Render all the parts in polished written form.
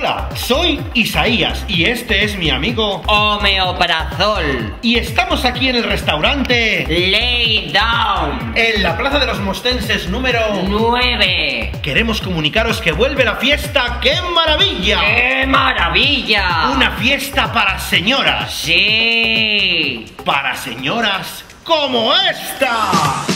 Hola, soy Isaías y este es mi amigo Omeprazol. y estamos aquí en el restaurante Lay Down. en la Plaza de los Mostenses número 9. Queremos comunicaros que vuelve la fiesta. ¡Qué maravilla! ¡Qué maravilla! Una fiesta para señoras. Sí. Para señoras como esta.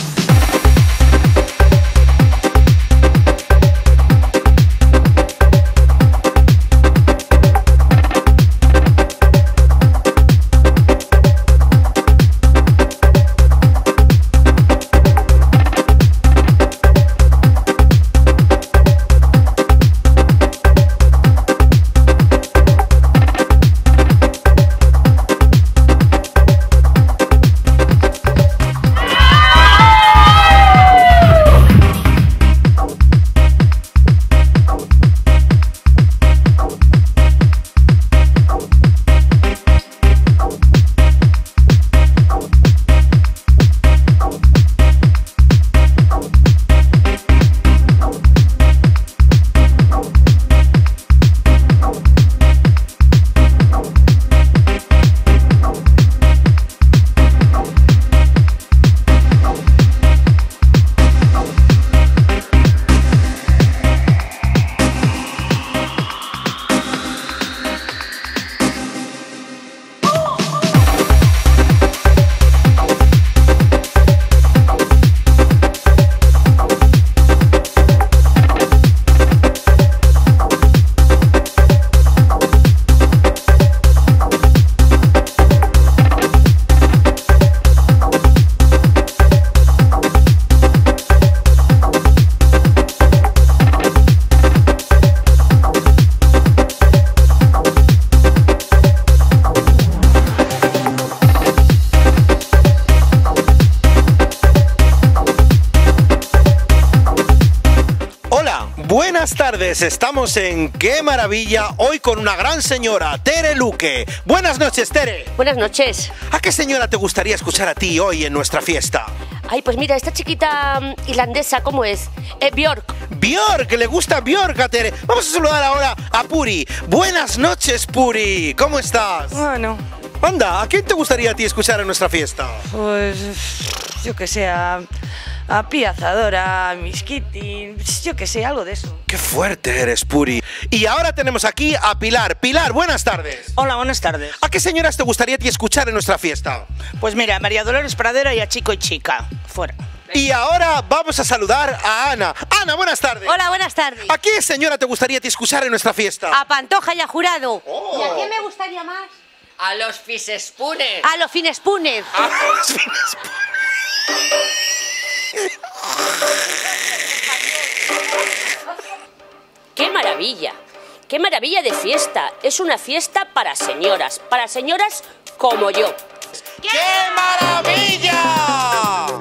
Buenas tardes, estamos en ¡Qué maravilla! Hoy con una gran señora, Tere Luque. Buenas noches, Tere. Buenas noches. ¿A qué señora te gustaría escuchar a ti hoy en nuestra fiesta? Ay, pues mira, esta chiquita irlandesa, ¿cómo es? Björk. Björk, le gusta Björk a Tere. Vamos a saludar ahora a Puri. Buenas noches, Puri. ¿Cómo estás? Bueno, Anda, ¿a quién te gustaría a ti escuchar en nuestra fiesta? pues yo que sé, a Pía Zadora, a Miss Kitty, yo que sé, algo de eso. Qué fuerte eres, Puri. Y ahora tenemos aquí a Pilar. Pilar, buenas tardes. Hola, buenas tardes. ¿A qué señoras te gustaría a ti escuchar en nuestra fiesta? Pues mira, a María Dolores Pradera y a Chico y Chica. Fuera. Y ahora vamos a saludar a Ana. Ana, buenas tardes. Hola, buenas tardes. ¿A qué señora te gustaría a ti escuchar en nuestra fiesta? A Pantoja y a Jurado. Oh. ¿Y a quién me gustaría más? A los Fisespunes. A los Finespunes. ¡Qué maravilla! ¡Qué maravilla de fiesta! Es una fiesta para señoras como yo. ¡Qué maravilla!